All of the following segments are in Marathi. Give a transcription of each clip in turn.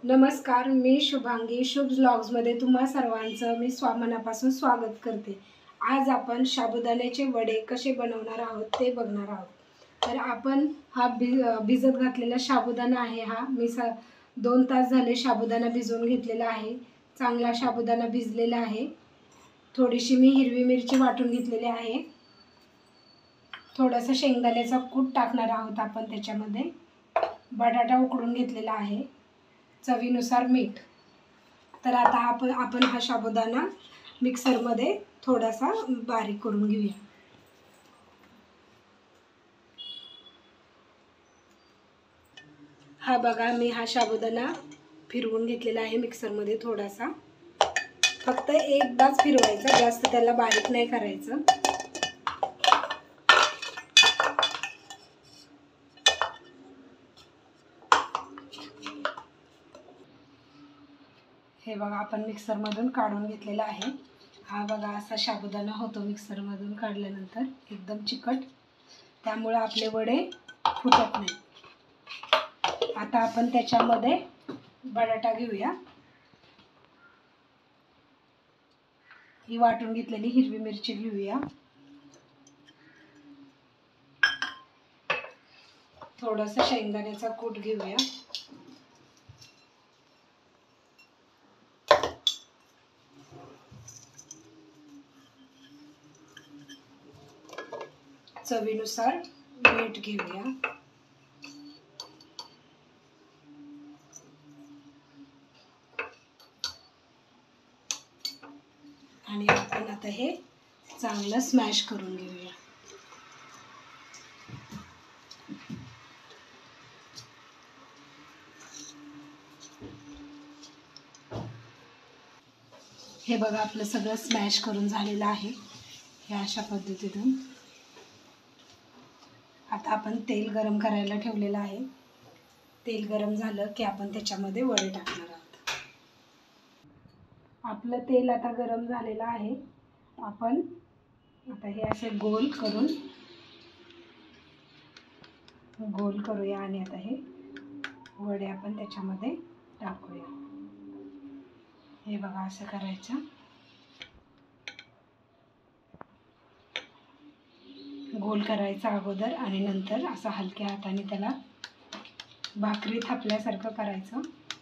नमस्कार, मी शुभांगी शुभ व्लॉग्समध्ये तुम्हा सर्वांचं मी मनापासून स्वागत करते। आज आपण साबुदाण्याचे वडे कसे बनवणार आहोत ते बघणार आहोत। तर आपण हा भिजत घातलेला साबुदाणा आहे। हा मी 2 तास झाले साबुदाणा भिजवून घेतलेला आहे। चांगला साबुदाणा भिजलेला आहे। थोडीशी मी हिरवी मिरची वाटून घेतलेली आहे। थोडासा शेंगदाण्याचा कूट टाकणार आहोत आपण त्याच्यामध्ये। बटाटा उकडून घेतलेला आहे। चवीनुसार मीठ। तर आता आपण हा साबुदाणा मिक्सरमध्ये थोडासा बारीक करून घेऊया। हा बघा, मी हा साबुदाणा फिरवून घेतलेला आहे मिक्सरमध्ये थोडासा। फक्त एकदाच फिरवायचा, जास्त त्याला बारीक नाही करायचं। हे बघा, आपण मिक्सरमधून काढून घेतलेला आहे। हा बघा, असा साबुदाणा होतो मिक्सरमधून काढल्यानंतर एकदम चिकट, त्यामुळे आपले वडे फुटत नाही। आता आपण त्याच्यामध्ये बटाटा घेऊया। ही वाटून घेतलेली हिरवी मिरची घेऊया। थोडासा शेंगदाण्याचा कूट घेऊया। चवीनुसार मीठ घेऊया। आणि आपण आता हे चांगलं स्मॅश करून घेऊया। हे बघा, आपलं सगळं स्मॅश करून झालेलं आहे। हे अशा पद्धतीने आता आपण तेल गरम करायला ठेवलेलं आहे। तेल गरम झालं की आपण त्याच्यामध्ये वडे टाकणार आहोत। आपलं तेल आता गरम झालेलं आहे। आपण आता हे असे गोल करूया आणि आता हे वडे आपण त्याच्यामध्ये टाकूया। हे बघा, असं करायचं। गोल करायचा अगोदर आणि नंतर असं हलक्या हाताने त्याला भाकरी थापल्यासारखं करायचं।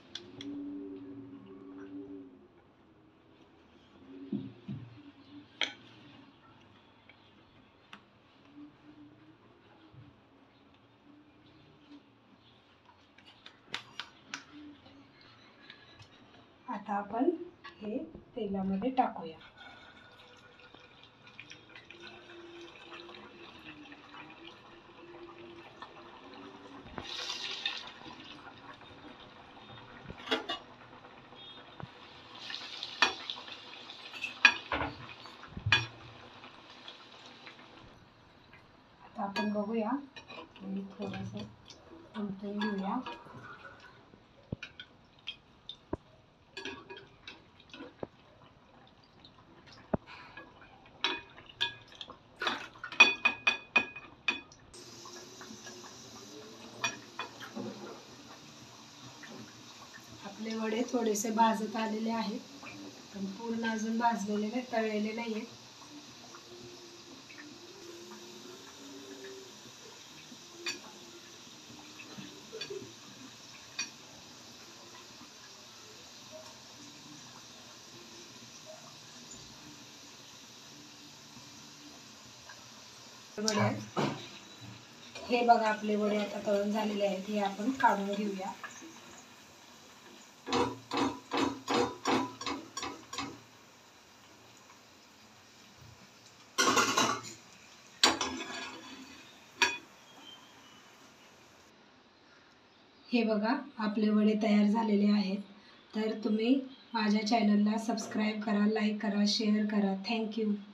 आता आपण हे तेलामध्ये टाकूया। आता आपण बघूया, थोडंसं उलटून घेऊया। आपले वडे थोडेसे भाजत आलेले आहेत, पण पूर्ण अजून भाजलेले नाही, तळलेले नाहीये। वडे हे बघा, आपले वडे आता तळून झालेले आहेत। हे आपण काढून घेऊया। हे बघा, आपले वडे तयार झालेले आहेत। तर तुम्ही माझ्या चॅनलला सबस्क्राईब करा, लाईक करा, शेअर करा। थँक्यू।